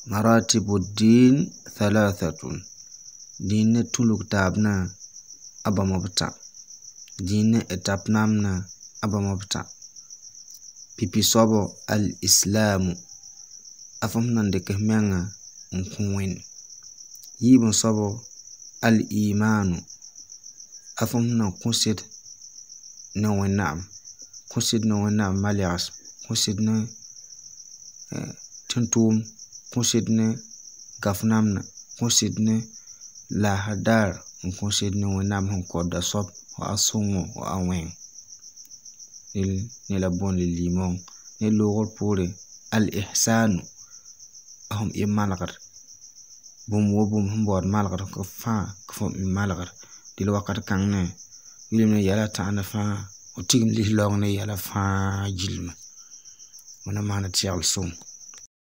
مراتب الدين ثلاثة. دين تلوك تابنا أبا مبتا. دين اتابنامنا أبا مبتا. بيبي صبو الإسلام أفهمنا ndeke menga nkuwen. Yibon صبو الإيمان أفهمنا كونسيد نوينام. كونسيد نوينام مالياس. كونسيد ن تنتوم. كونسيد ن غفنامنا. كونسيد ن lahadar كونسيد نوينام هنكودا صب وأصومو وأوين نلبون لليمون نلوغل بوري الإحسان هم إمالغر بوم وبوم هم بور مالغر كفهم إمالغر دي الوقت كان يلمنا يلا تعنا وتيجم ليه لوني يلا جلم وانا ما نتشعل صوم.